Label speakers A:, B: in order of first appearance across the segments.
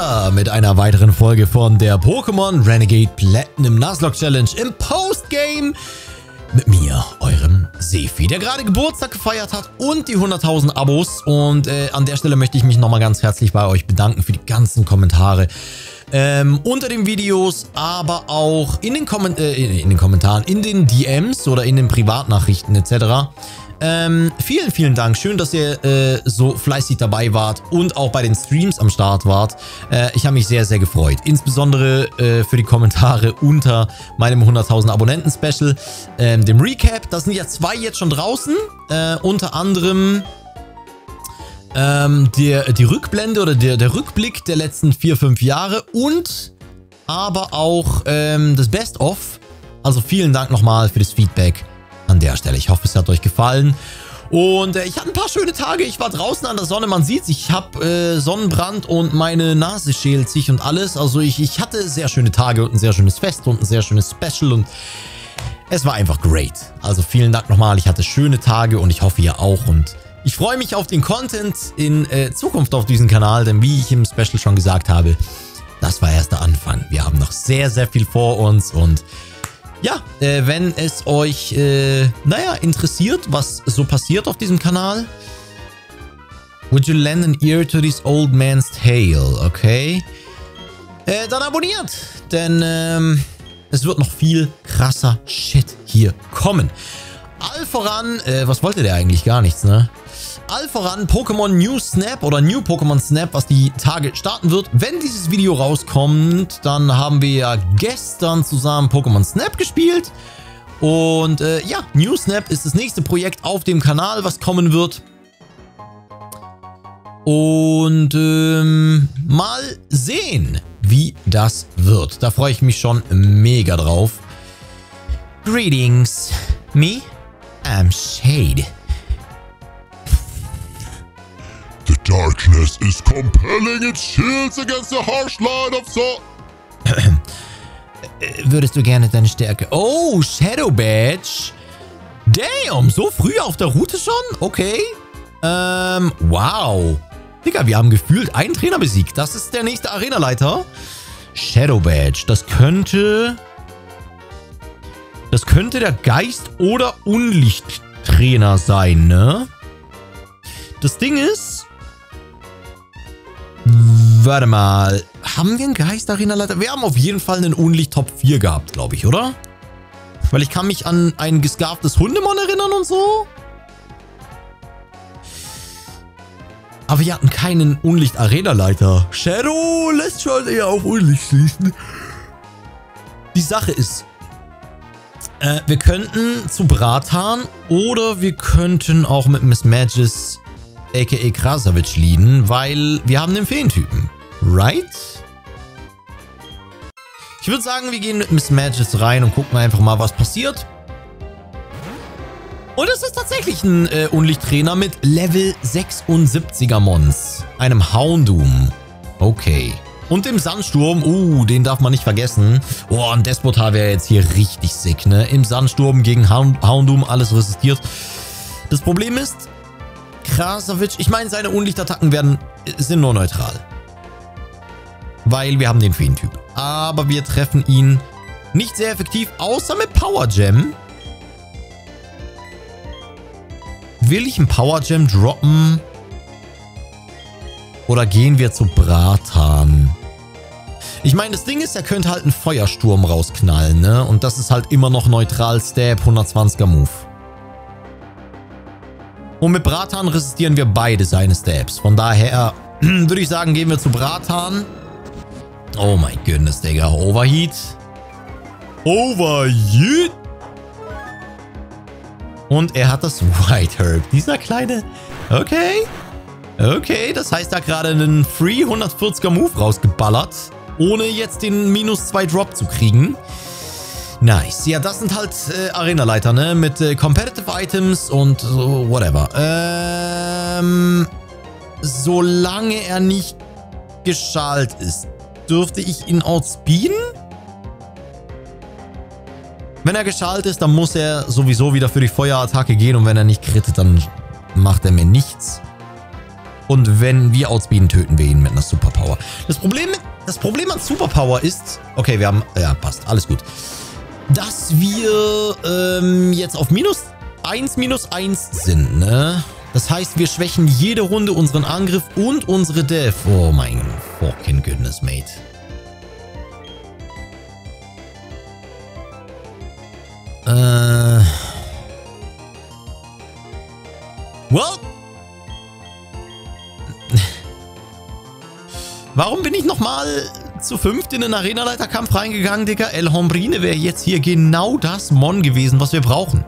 A: weiter mit einer weiteren Folge von der Pokémon Renegade Platinum Nuzlocke Challenge im Postgame mit mir, eurem Sefi, der gerade Geburtstag gefeiert hat und die 100.000 Abos. Und an der Stelle möchte ich mich nochmal ganz herzlich bei euch bedanken für die ganzen Kommentare unter den Videos, aber auch in den Kommentaren, in den DMs oder in den Privatnachrichten etc. Vielen, vielen Dank. Schön, dass ihr so fleißig dabei wart und auch bei den Streams am Start wart. Ich habe mich sehr, sehr gefreut. Insbesondere für die Kommentare unter meinem 100.000 Abonnenten-Special, dem Recap. Da sind ja 2 jetzt schon draußen. Unter anderem die Rückblende oder der Rückblick der letzten 4-5 Jahre und aber auch das Best-of. Also vielen Dank nochmal für das Feedback an der Stelle. Ich hoffe, es hat euch gefallen. Und ich hatte ein paar schöne Tage. Ich war draußen an der Sonne. Man sieht's, ich habe Sonnenbrand und meine Nase schält sich und alles. Also ich hatte sehr schöne Tage und ein sehr schönes Fest und ein sehr schönes Special. Und es war einfach great. Also vielen Dank nochmal. Ich hatte schöne Tage und ich hoffe, ihr auch. Und ich freue mich auf den Content in Zukunft auf diesem Kanal. Denn wie ich im Special schon gesagt habe, das war erst der Anfang. Wir haben noch sehr, sehr viel vor uns. Und ja, wenn es euch, naja, interessiert, was so passiert auf diesem Kanal. Would you lend an ear to this old man's tale? Okay. Dann abonniert, denn es wird noch viel krasser Shit hier kommen. Allvoran, was wollte der eigentlich? Gar nichts, ne? Allvoran Pokémon New Snap oder New Pokémon Snap, was die Tage starten wird. Wenn dieses Video rauskommt, dann haben wir ja gestern zusammen Pokémon Snap gespielt. Und ja, New Snap ist das nächste Projekt auf dem Kanal, was kommen wird. Und mal sehen, wie das wird. Da freue ich mich schon mega drauf. Greetings, me, I'm Shade.
B: The darkness is compelling its shields against the harsh light of the...
A: Würdest du gerne deine Stärke... Oh, Shadow Badge. Damn, so früh auf der Route schon? Okay. Wow. Digga, wir haben gefühlt einen Trainer besiegt. Das ist der nächste Arenaleiter. Shadow Badge. Das könnte der Geist- oder Unlichttrainer sein, ne? Das Ding ist... Warte mal. Haben wir einen Geist-Arena-Leiter? Wir haben auf jeden Fall einen Unlicht Top 4 gehabt, glaube ich, oder? Weil ich kann mich an ein gescarftes Hundemon erinnern und so. Aber wir hatten keinen Unlicht-Arena-Leiter. Shadow lässt schon eher auf Unlicht schließen. Die Sache ist, wir könnten zu Bratan oder wir könnten auch mit Miss Magis a.k.a. Krasavic leaden, weil wir haben den Feentypen. Right? Ich würde sagen, wir gehen mit Miss Magis rein und gucken einfach mal, was passiert. Und es ist tatsächlich ein Unlichttrainer mit Level 76er Mons. Einem Houndoom. Okay. Und dem Sandsturm. Den darf man nicht vergessen. Oh, ein Despotar wäre jetzt hier richtig sick, ne? Im Sandsturm gegen Houndoom alles resistiert. Das Problem ist, Krasavic, ich meine, seine Unlichtattacken sind nur neutral. Weil wir haben den Feentyp. Aber wir treffen ihn nicht sehr effektiv, außer mit Power Gem. Will ich einen Power Gem droppen? Oder gehen wir zu Bratan? Ich meine, das Ding ist, er könnte halt einen Feuersturm rausknallen, ne? Und das ist halt immer noch neutral Stab, 120er Move. Und mit Bratan resistieren wir beide seine Stabs. Von daher würde ich sagen, gehen wir zu Bratan. Oh mein Goodness, Digga. Overheat. Overheat. Und er hat das White Herb. Dieser kleine... Okay. Okay, das heißt, er hat gerade einen Free 140er Move rausgeballert. Ohne jetzt den -2 Drop zu kriegen. Nice. Ja, das sind halt Arenaleiter, ne? Mit Competitive Items und so, whatever. Solange er nicht geschalt ist, dürfte ich ihn outspeeden? Wenn er geschalt ist, dann muss er sowieso wieder für die Feuerattacke gehen. Und wenn er nicht crittet, dann macht er mir nichts. Und wenn wir outspeeden, töten wir ihn mit einer Superpower. Das Problem an Superpower ist... Okay, wir haben... Ja, passt. Alles gut. Dass wir jetzt auf -1 sind, ne? Das heißt, wir schwächen jede Runde unseren Angriff und unsere Death. Oh mein fucking goodness, mate. Well. Warum bin ich nochmal zu 5 in den Arenaleiterkampf reingegangen, Digga? El Hombrine wäre jetzt hier genau das Mon gewesen, was wir brauchen.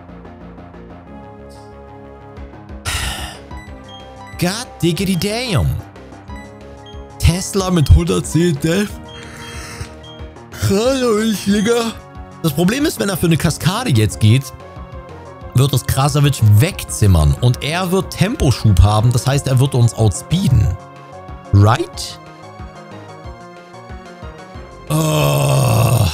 A: God diggity damn. Tesla mit 110 Death. Digga. Das Problem ist, wenn er für eine Kaskade jetzt geht, wird das Krasavic wegzimmern. Und er wird Temposchub haben. Das heißt, er wird uns outspeeden. Right? Oh.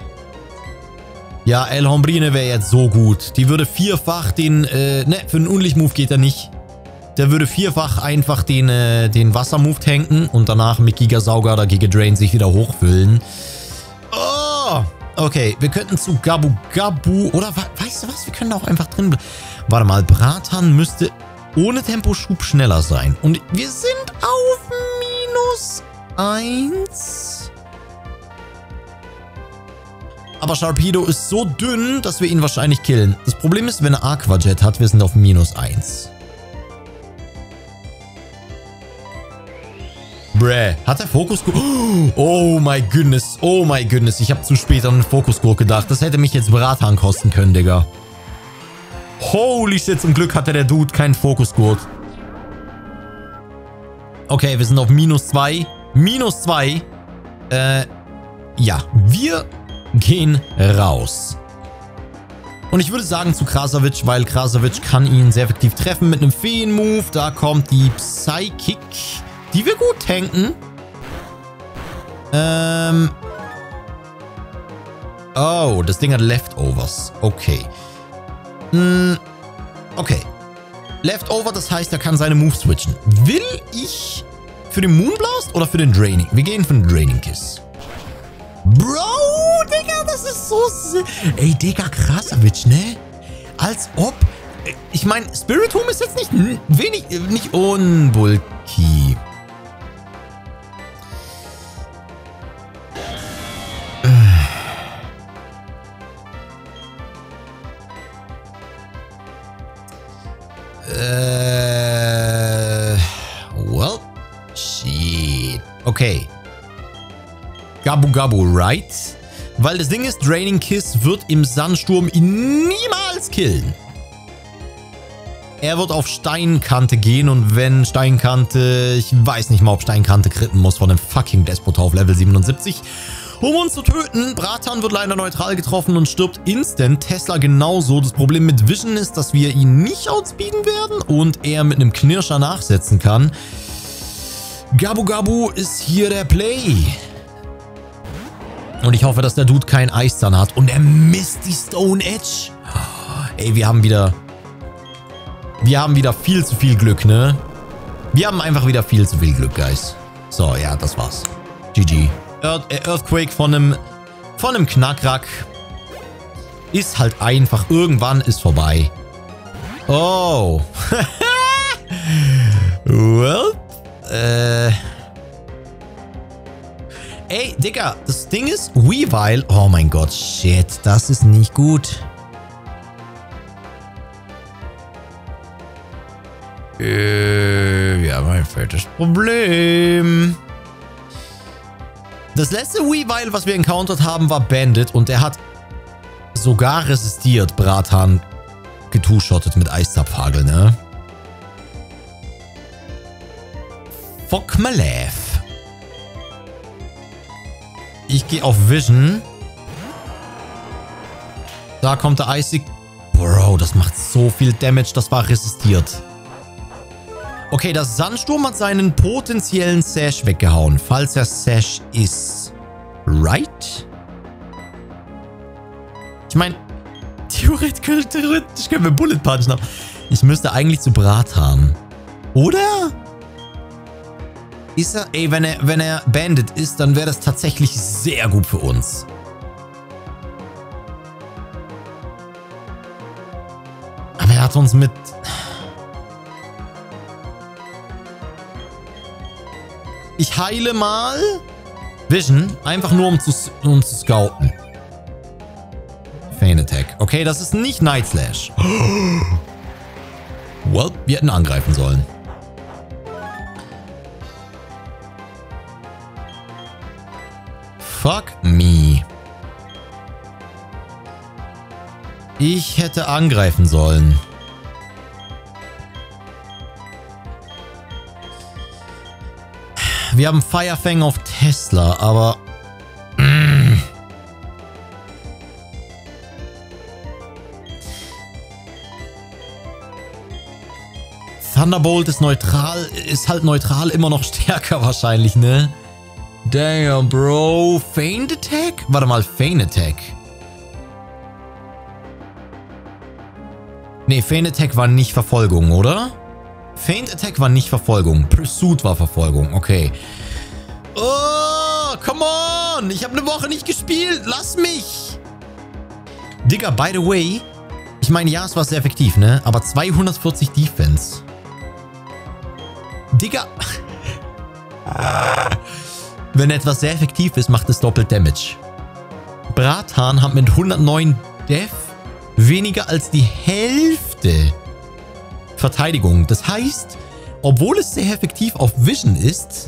A: Ja, El Hombrine wäre jetzt so gut. Die würde vierfach den... ne, für einen Unlicht-Move geht er nicht. Der würde vierfach einfach den Wasser-Move tanken und danach mit Gigasauger oder Gigadrain sich wieder hochfüllen. Oh! Okay, wir könnten zu Gabu Gabu... Oder, weißt du was? Wir können auch einfach drin bleiben. Warte mal, Bratan müsste ohne Temposchub schneller sein. Und wir sind auf -1. Aber Sharpedo ist so dünn, dass wir ihn wahrscheinlich killen. Das Problem ist, wenn er Aquajet hat, wir sind auf -1. Bräh, hat er Fokusgurke? Oh my goodness, oh my goodness. Ich habe zu spät an den Fokusgurke gedacht. Das hätte mich jetzt Bratan kosten können, Digga. Holy shit, zum Glück hatte der Dude keinen Fokusgurt. Okay, wir sind auf -2. -2. Ja, wir gehen raus. Und ich würde sagen zu Krasavic, weil Krasavic kann ihn sehr effektiv treffen mit einem Feen-Move. Da kommt die Psychic, die wir gut tanken. Oh, das Ding hat Leftovers. Okay. Okay. Leftover, das heißt, er kann seine Moves switchen. Will ich für den Moonblast oder für den Draining? Wir gehen für den Draining Kiss. Bro, Digga, das ist so... Ey, Digga, Krasavic, ne? Als ob... Ich meine, Spiritomb ist jetzt nicht unbulky. Well, shit. Okay. Gabu Gabu, right? Weil das Ding ist, Draining Kiss wird im Sandsturm ihn niemals killen. Er wird auf Steinkante gehen und wenn Steinkante... Ich weiß nicht mal, ob Steinkante kritten muss von dem fucking Despot auf Level 77. Um uns zu töten. Bratan wird leider neutral getroffen und stirbt instant. Tesla genauso. Das Problem mit Vision ist, dass wir ihn nicht outspeeden werden und er mit einem Knirscher nachsetzen kann. Gabu Gabu ist hier der Play. Und ich hoffe, dass der Dude keinen Eiszahn hat. Und er misst die Stone Edge. Ey, wir haben wieder viel zu viel Glück, ne? Wir haben einfach wieder viel zu viel Glück, Guys. So, ja, das war's. GG. Earthquake von einem Knackrack ist halt einfach, irgendwann ist vorbei. Oh. Well. Ey, Digga, das Ding ist, Weavile. Oh mein Gott, shit, das ist nicht gut. Wir haben ein fettes Problem. Das letzte Weavile, was wir encountert haben, war Bandit und er hat sogar resistiert, Bratan getwo-shottet mit Eiszapfhagel, ne? Fuck my life. Ich gehe auf Vision. Da kommt der Eisig. Bro, das macht so viel Damage, das war resistiert. Okay, der Sandsturm hat seinen potenziellen Sash weggehauen, falls er Sash ist. Right? Ich meine, theoretisch können wir Bullet Punchen, aber ich müsste eigentlich zu Bratan. Oder? Ist er... Ey, wenn er Bandit ist, dann wäre das tatsächlich sehr gut für uns. Aber er hat uns mit... Ich heile mal Vision, einfach nur um zu scouten. Feign Attack. Okay, das ist nicht Night Slash. Well, wir hätten angreifen sollen. Fuck me. Ich hätte angreifen sollen. Wir haben Firefang auf Tesla, aber... Thunderbolt ist neutral, ist halt neutral immer noch stärker wahrscheinlich, ne? Damn, Bro. Feign Attack? Warte mal, Feign Attack. Nee, Feign Attack war nicht Verfolgung, oder? Feign Attack war nicht Verfolgung. Pursuit war Verfolgung, okay. Oh, come on. Ich habe eine Woche nicht gespielt. Lass mich. Digga, by the way. Ich meine, ja, es war sehr effektiv, ne? Aber 240 Defense. Digga. Wenn etwas sehr effektiv ist, macht es doppelt Damage. Bratan hat mit 109 Def weniger als die Hälfte Verteidigung. Das heißt, obwohl es sehr effektiv auf Vision ist,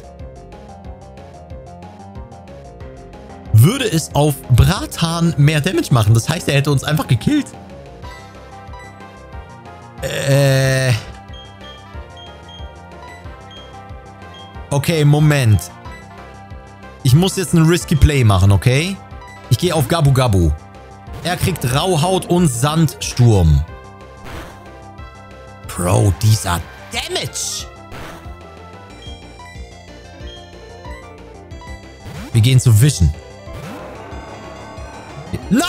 A: würde es auf Bratan mehr Damage machen. Das heißt, er hätte uns einfach gekillt. Okay, Moment. Ich muss jetzt einen Risky Play machen, okay? Ich gehe auf Gabu Gabu. Er kriegt Rauhaut und Sandsturm. Bro, dieser Damage. Wir gehen zu Vision. Nein!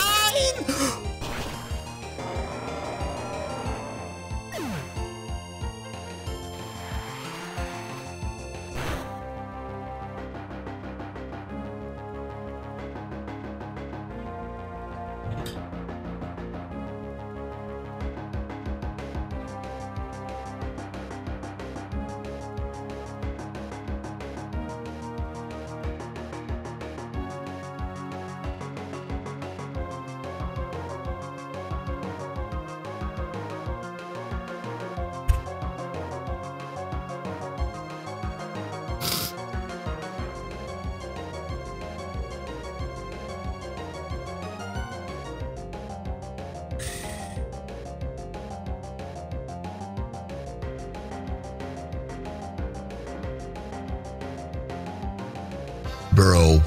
A: Bro.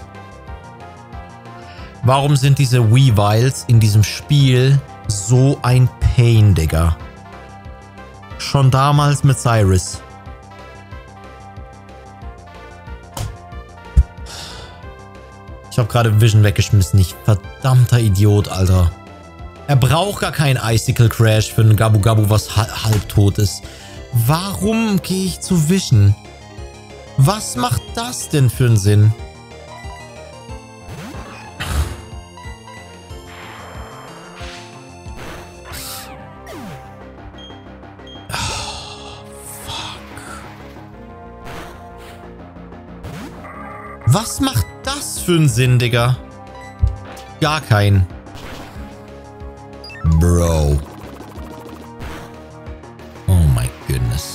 A: Warum sind diese Weaviles in diesem Spiel so ein Pain, Digga? Schon damals mit Cyrus. Ich habe gerade Vision weggeschmissen. Ich verdammter Idiot, Alter. Er braucht gar keinen Icicle Crash für einen Gabu Gabu, was halbtot ist. Warum gehe ich zu Vision? Was macht das denn für einen Sinn? Was macht das für einen Sinn, Digga? Gar keinen. Bro. Oh my goodness.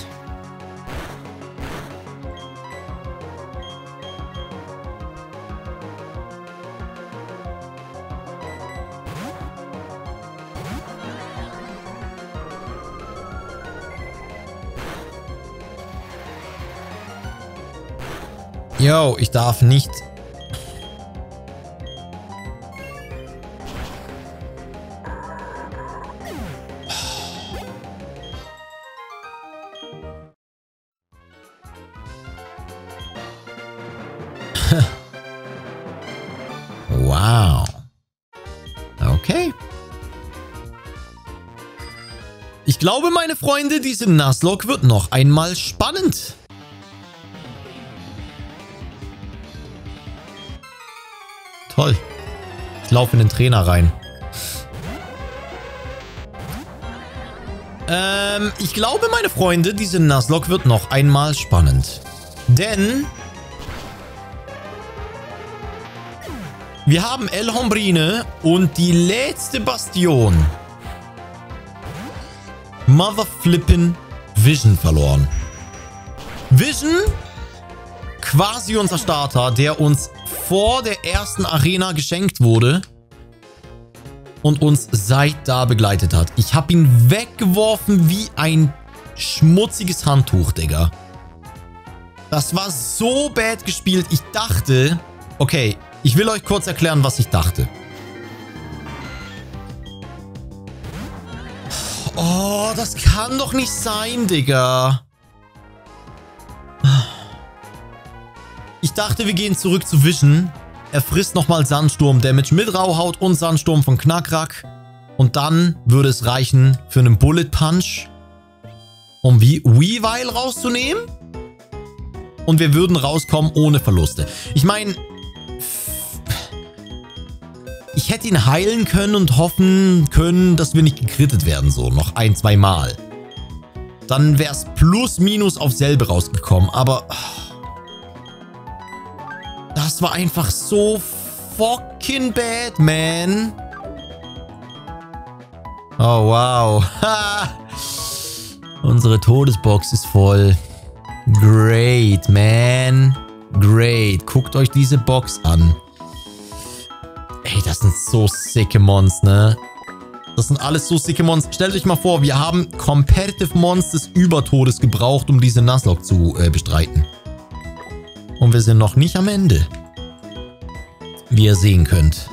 A: Yo, ich darf nicht... Wow. Okay. Ich glaube, meine Freunde, diese Nuzlocke wird noch einmal spannend. Toll. Ich laufe in den Trainer rein. Ich glaube, meine Freunde, diese Nuzlocke wird noch einmal spannend. Denn wir haben El Hombrine und die letzte Bastion. Motherflippin' Vision verloren. Vision, quasi unser Starter, der uns vor der ersten Arena geschenkt wurde und uns seit da begleitet hat. Ich habe ihn weggeworfen wie ein schmutziges Handtuch, Digga. Das war so bad gespielt. Ich dachte... Okay, ich will euch kurz erklären, was ich dachte. Oh, das kann doch nicht sein, Digga. Ich dachte, wir gehen zurück zu Vision. Er frisst nochmal Sandsturm-Damage mit Rauhaut und Sandsturm von Knackrack. Und dann würde es reichen für einen Bullet Punch, um Weavile rauszunehmen. Und wir würden rauskommen ohne Verluste. Ich meine, ich hätte ihn heilen können und hoffen können, dass wir nicht gekrittet werden. So, noch ein, zwei Mal. Dann wäre es plus minus auf selbe rausgekommen. Aber... das war einfach so fucking bad, man. Oh, wow. Unsere Todesbox ist voll. Great, man. Great. Guckt euch diese Box an. Ey, das sind so sicke Mons, ne? Das sind alles so sicke Mons. Stellt euch mal vor, wir haben Competitive Mons des Übertodes gebraucht, um diese Nuzlocke zu bestreiten. Und wir sind noch nicht am Ende. Wie ihr sehen könnt.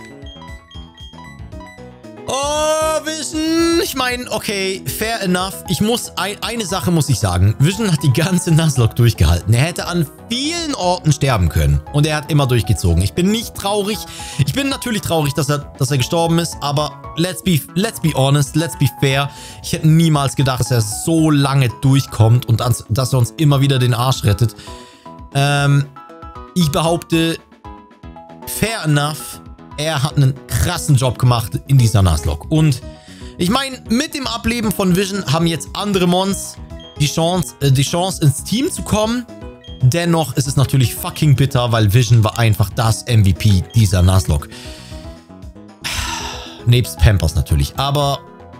A: Oh, Vision. Ich meine, okay, fair enough. Eine Sache muss ich sagen. Vision hat die ganze Nuzlocke durchgehalten. Er hätte an vielen Orten sterben können. Und er hat immer durchgezogen. Ich bin nicht traurig. Ich bin natürlich traurig, dass er gestorben ist. Aber let's be honest, let's be fair. Ich hätte niemals gedacht, dass er so lange durchkommt und dass er uns immer wieder den Arsch rettet. Ich behaupte, fair enough, er hat einen krassen Job gemacht in dieser Nuzlocke. Und ich meine, mit dem Ableben von Vision haben jetzt andere Mons die Chance ins Team zu kommen. Dennoch ist es natürlich fucking bitter, weil Vision war einfach das MVP dieser Nuzlocke. Nebst Pampers natürlich, aber...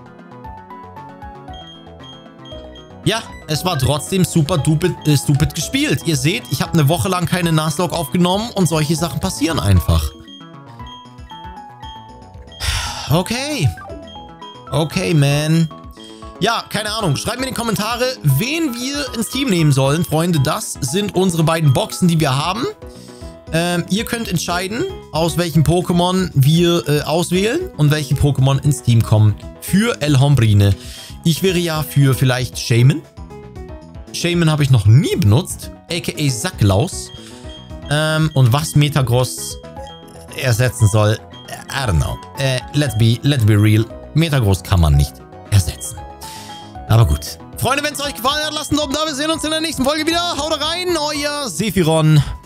A: ja, es war trotzdem super stupid gespielt. Ihr seht, ich habe eine Woche lang keine Nuzlocke aufgenommen und solche Sachen passieren einfach. Okay. Okay, man. Ja, keine Ahnung. Schreibt mir in die Kommentare, wen wir ins Team nehmen sollen. Freunde, das sind unsere beiden Boxen, die wir haben. Ihr könnt entscheiden, aus welchem Pokémon wir auswählen und welche Pokémon ins Team kommen für El Hombrine. Ich wäre ja für vielleicht Shaman. Shaman habe ich noch nie benutzt. A.k.a. Sacklaus. Und was Metagross ersetzen soll, I don't know. Let's be real. Metagross kann man nicht ersetzen. Aber gut. Freunde, wenn es euch gefallen hat, lasst einen Daumen da. Wir sehen uns in der nächsten Folge wieder. Haut rein, euer Sephiron.